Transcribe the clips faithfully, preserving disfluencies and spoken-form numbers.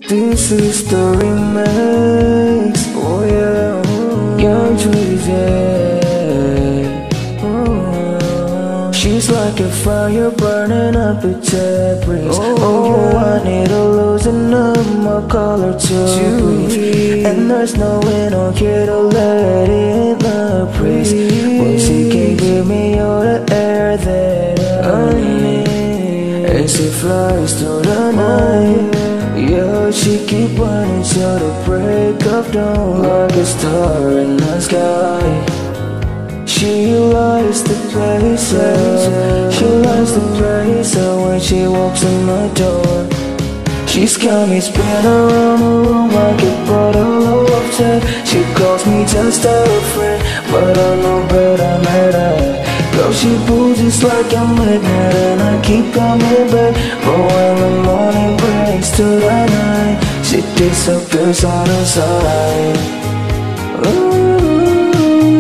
This is the remix. Oh yeah, Yøung Dreezy. Oh, she's like a fire burning up a dissapears. Oh, I need a loosen up my collar to breathe. And there's no wind on here to let in the breeze. When she can give me all the air that I need, as it flies through the night. Yeah, she keep running till the break of dawn, like a star in the sky. She lights the place up, she lights the place up when she walks in my door. She's got me spin around the room like a bottle of tap. She calls me just a friend, but I know better than that. Girl, she pulls just like a magnet, and I keep coming back. But when the morning breaks to the night, she disappears out of sight. Ooh,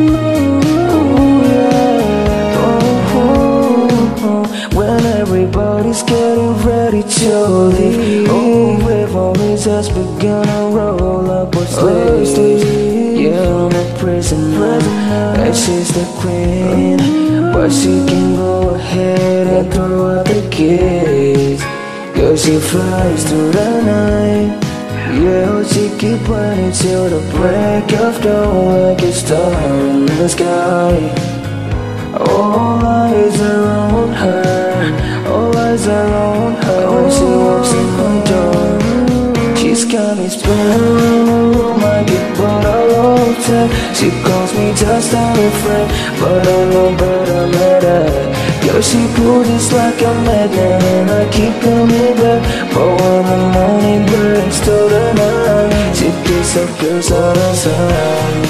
yeah. Oh, oh, oh. When everybody's getting ready to leave, oh, we've only just begun to roll up our sleeves. Yeah, I'm a prisoner, and she's the queen, but she can go ahead and throw out the keys. Cause she flies through the night. Yeah, she keep running till the break of dawn, like a star in the sky. All eyes are on her, all eyes are on her when she walks in my door. She's got me spinning around the room like a bottle of tap. She calls me just a friend, but I know better than that. Yo, she pulls just like a magnet, and I keep coming back. But when the morning breaks to the night, she disappears out of sight.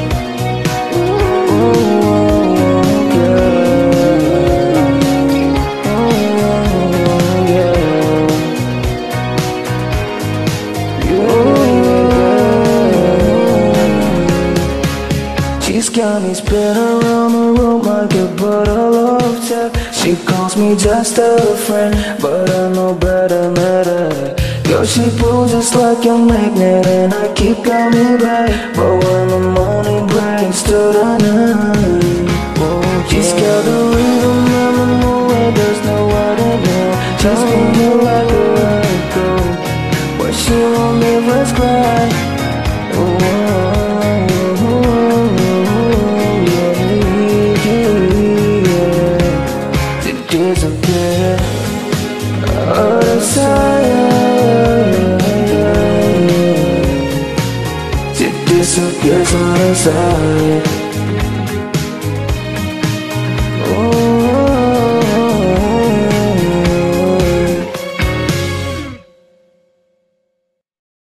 Ooh, yeah. Ooh, yeah. Yeah. She's got me spinning around the room like a bottle of tap. She calls me just a friend, but I know better than that. Girl, she pulls just like a magnet, and I keep coming back. But when the morning breaks to the night, oh, she's got the rhythm and the moonlight, there's no other now. She's spinning like a record, but she won't leave us cry. Oh, disappear out of sight. She disappears out of sight.